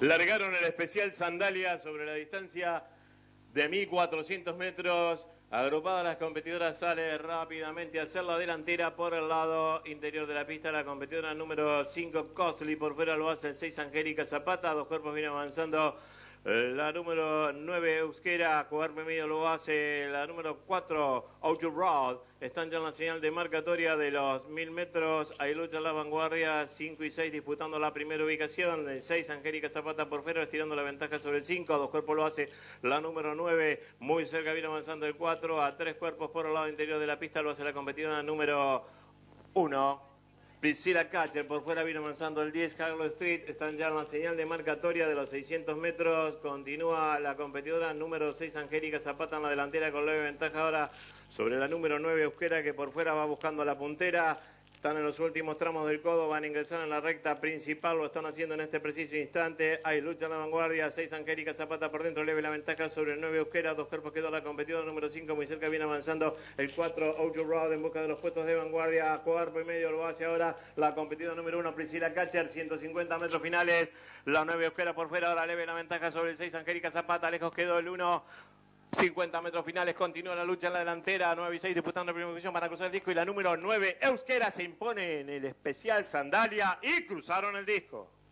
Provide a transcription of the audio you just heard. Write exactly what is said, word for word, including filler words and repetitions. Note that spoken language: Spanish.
Largaron el especial Sandalia sobre la distancia de mil cuatrocientos metros. Agrupadas las competidoras, sale rápidamente a hacer la delantera por el lado interior de la pista. La competidora número cinco, Costly, por fuera lo hace el seis, Angelica Zapata. Dos cuerpos viene avanzando la número nueve, Euskera. Cuerpo medio lo hace la número cuatro, Ojos. Están ya en la señal de marcatoria de los mil metros. Ahí lucha la vanguardia, cinco y seis disputando la primera ubicación. El seis, Angelica Zapata por fuera, estirando la ventaja sobre el cinco. A dos cuerpos lo hace la número nueve. Muy cerca viene avanzando el cuatro. A tres cuerpos por el lado interior de la pista lo hace la competidora número uno. Priscilla Catcher, por fuera viene avanzando el diez, Harley Street. Están ya en la señal de marcatoria de los seiscientos metros. Continúa la competidora número seis, Angelica Zapata en la delantera con leve ventaja ahora sobre la número nueve, Euskera, que por fuera va buscando la puntera. Están en los últimos tramos del codo, van a ingresar en la recta principal, lo están haciendo en este preciso instante. Hay lucha en la vanguardia, seis Angelica Zapata por dentro, leve la ventaja sobre el nueve Euskera, dos cuerpos quedó la competidora número cinco, muy cerca viene avanzando el cuatro Ojo Road en busca de los puestos de vanguardia. Cuerpo y medio lo hace ahora la competidora número uno, Priscilla Catcher, ciento cincuenta metros finales. La nueve Euskera por fuera, ahora leve la ventaja sobre el seis Angelica Zapata, lejos quedó el uno. cincuenta metros finales, continúa la lucha en la delantera, nueve y seis disputando la primera posición para cruzar el disco y la número nueve, Euskera, se impone en el especial Sandalia y cruzaron el disco.